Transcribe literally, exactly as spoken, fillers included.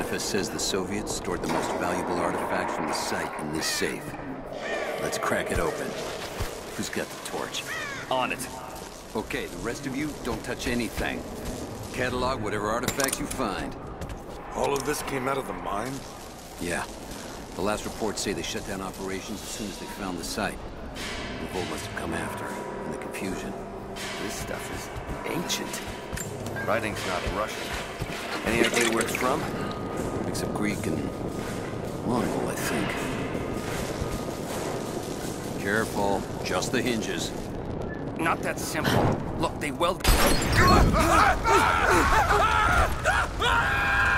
Manifest says the Soviets stored the most valuable artifacts from the site in this safe. Let's crack it open. Who's got the torch? On it. Okay, the rest of you, don't touch anything. Catalog whatever artifacts you find. All of this came out of the mine? Yeah. The last reports say they shut down operations as soon as they found the site. Revolt must have come after, in the confusion. This stuff is ancient. Writing's not Russian. Any idea where it's from? Mix of Greek and Mongol, I think. Careful, just the hinges. Not that simple. Look, they weld...